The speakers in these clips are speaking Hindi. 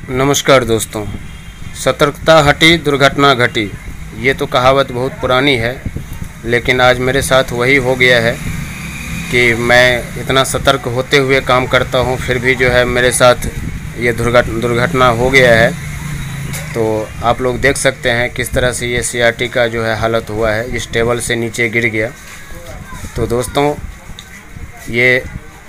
नमस्कार दोस्तों। सतर्कता हटी दुर्घटना घटी, ये तो कहावत बहुत पुरानी है, लेकिन आज मेरे साथ वही हो गया है कि मैं इतना सतर्क होते हुए काम करता हूँ, फिर भी जो है मेरे साथ ये दुर्घटना हो गया है। तो आप लोग देख सकते हैं किस तरह से ये सीआरटी का जो है हालत हुआ है, इस टेबल से नीचे गिर गया। तो दोस्तों ये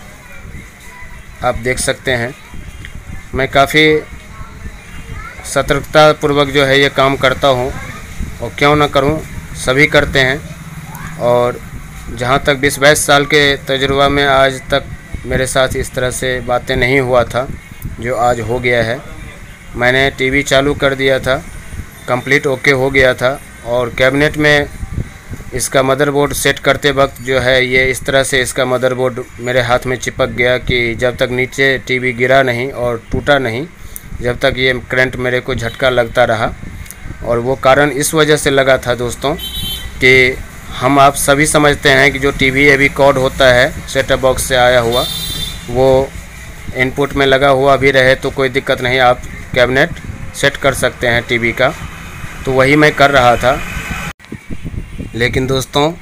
आप देख सकते हैं, मैं काफ़ी सतर्कता पूर्वक जो है ये काम करता हूँ, और क्यों ना करूँ, सभी करते हैं। और जहाँ तक 20-22 साल के तजुर्बा में आज तक मेरे साथ इस तरह से बातें नहीं हुआ था जो आज हो गया है। मैंने टीवी चालू कर दिया था, कंप्लीट ओके हो गया था, और कैबिनेट में इसका मदरबोर्ड सेट करते वक्त जो है ये इस तरह से इसका मदरबोर्ड मेरे हाथ में चिपक गया कि जब तक नीचे टीवी गिरा नहीं और टूटा नहीं, जब तक ये करंट मेरे को झटका लगता रहा। और वो कारण इस वजह से लगा था दोस्तों कि हम आप सभी समझते हैं कि जो टीवी अभी कॉर्ड होता है सेटअप बॉक्स से आया हुआ, वो इनपुट में लगा हुआ भी रहे तो कोई दिक्कत नहीं, आप कैबिनेट सेट कर सकते हैं टीवी का। तो वही मैं कर रहा था, लेकिन दोस्तों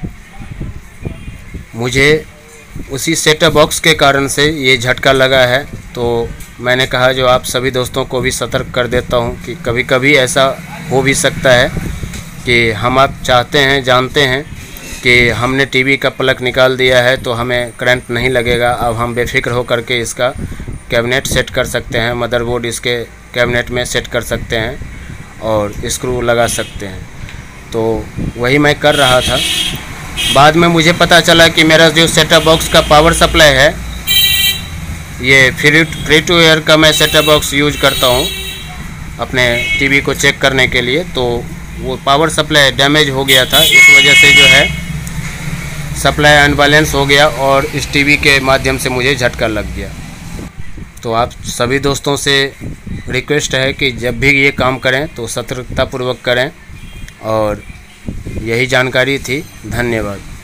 मुझे उसी सेटअप बॉक्स के कारण से ये झटका लगा है। तो मैंने कहा जो आप सभी दोस्तों को भी सतर्क कर देता हूँ कि कभी कभी ऐसा हो भी सकता है कि हम आप चाहते हैं, जानते हैं कि हमने टीवी का प्लग निकाल दिया है तो हमें करंट नहीं लगेगा। अब हम बेफिक्र हो करके इसका कैबिनेट सेट कर सकते हैं, मदरबोर्ड इसके कैबिनेट में सेट कर सकते हैं और स्क्रू लगा सकते हैं। तो वही मैं कर रहा था। बाद में मुझे पता चला कि मेरा जो सेटअप बॉक्स का पावर सप्लाई है, ये फ्री टू एयर का मैं सेटअप बॉक्स यूज करता हूँ अपने टीवी को चेक करने के लिए। तो वो पावर सप्लाई डैमेज हो गया था, इस वजह से जो है सप्लाई अनबैलेंस हो गया और इस टीवी के माध्यम से मुझे झटका लग गया। तो आप सभी दोस्तों से रिक्वेस्ट है कि जब भी ये काम करें तो सतर्कतापूर्वक करें, और यही जानकारी थी। धन्यवाद।